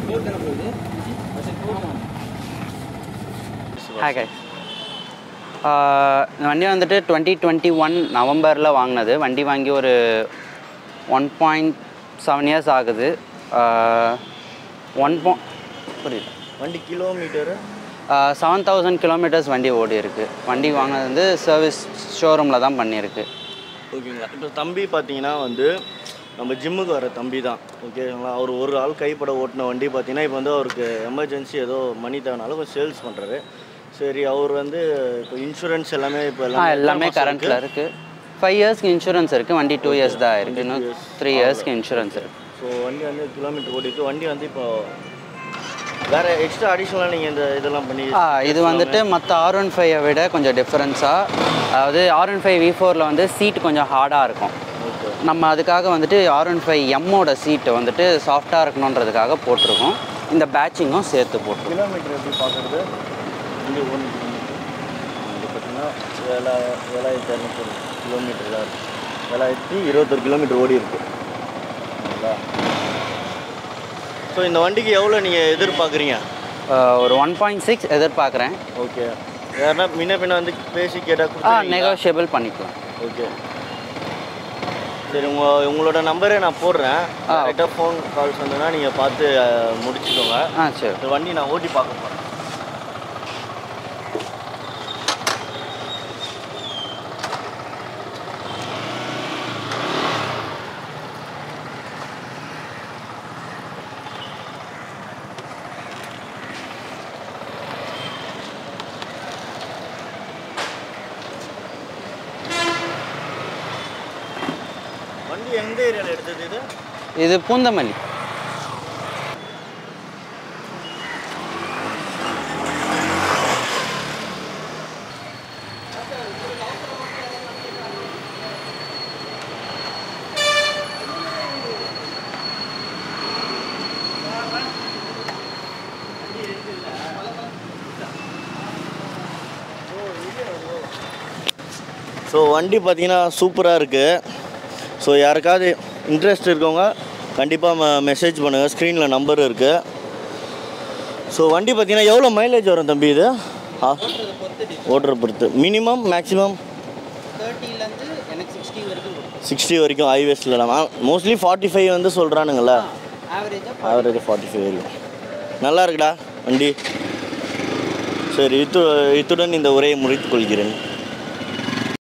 Hi guys. இந்த வண்டி வந்துட்டு 2021 நவம்பரில் வாங்கினது. வண்டி வாங்கி ஒரு 1.7 years ஆகுது. புரியல. வண்டி கிலோமீட்டரு 7000 கிலோமீட்டர்ஸ் வண்டி ஓடி இருக்குது. வண்டி வாங்கினது வந்து சர்வீஸ் ஷோரூமில் தான் பண்ணியிருக்கு. ஓகேங்களா. இப்போ தம்பி பார்த்தீங்கன்னா வந்து நம்ம ஜிம்முக்கு வர தம்பி தான். ஓகேங்களா. அவர் ஒரு ஆள் கைப்பட ஓட்டின வண்டி பார்த்தீங்கன்னா இப்போ வந்து அவருக்கு எமர்ஜென்சி ஏதோ மணி தேவைனாலும் கொஞ்சம் சேல்ஸ் பண்ணுறாரு. சரி, அவர் வந்து இப்போ இன்சூரன்ஸ் எல்லாமே இப்போ எல்லாமே கரண்ட்டில் இருக்குது. 5 இயர்ஸ்க்கு இன்சூரன்ஸ் இருக்குது. வண்டி 2 years தான் இருக்குது. இன்னும் 3 yearsக்கு இன்சூரன்ஸ் இருக்குது. ஸோ வண்டி வந்து கிலோமீட்டர் ஓடிட்டு வண்டி வந்து இப்போ வேறு எக்ஸ்ட்ரா அடிஷ்னலாக நீங்கள் இந்த இதெல்லாம் பண்ணி இது வந்துட்டு மற்ற R15 விட கொஞ்சம் டிஃப்ரென்ஸாக, அதாவது R15 V4ல் வந்து சீட் கொஞ்சம் ஹார்டாக இருக்கும். நம்ம அதுக்காக வந்துட்டு R15 Mோட சீட்டு வந்துட்டு சாஃப்டாக இருக்கணுன்றதுக்காக போட்டிருக்கோம். இந்த பேட்சிங்கும் சேர்த்து போட்டிருக்கோம். கிலோமீட்டர் எப்படி பார்க்குறது இங்கே 1 இது பார்த்தீங்கன்னா 7200 கிலோமீட்டர் தான் இருக்குது. 7021 கிலோமீட்டர் ஓடி இருக்குது. சரிங்களா. ஸோ இந்த வண்டிக்கு எவ்வளோ நீங்கள் எதிர்பார்க்குறீங்க? ஒரு 1.6 எதிர்பார்க்குறேன். ஓகே. யாருன்னா பின்ன வந்து பேசி கேட்டால் நெகோஷியபிள் பண்ணிக்கலாம். ஓகே. சரி, உங்களோட நம்பரே நான் போடுறேன். கரெக்டாக ஃபோன் கால்ஸ் வந்ததுன்னா நீங்கள் பார்த்து முடிச்சுக்கோங்க. சரி. இந்த வண்டி நான் ஓட்டி பார்க்க போகிறேன். வண்டி எந்த ஏரியாவில் எடுத்தது? இது பூந்தமல்லி. ஸோ வண்டி பார்த்தீங்கன்னா சூப்பராக இருக்குது. ஸோ யாருக்காவது இன்ட்ரெஸ்ட் இருக்கவங்க கண்டிப்பாக மெசேஜ் பண்ணுங்கள். ஸ்க்ரீனில் நம்பர் இருக்குது. ஸோ வண்டி பார்த்தீங்கன்னா எவ்வளோ மைலேஜ் வரும் தம்பி இது? ஓட்டுற பொறுத்து மினிமம் மேக்ஸிமம் 60 வரைக்கும் ஹைவேஸில் இல்லாமல் மோஸ்ட்லி 45 வந்து சொல்கிறானுங்கள. ஆவரேஜ் 45 வரைக்கும் நல்லா இருக்குடா வண்டி. சரி, இத்துடன் இந்த உரையை முடித்துக் கொள்கிறேன்.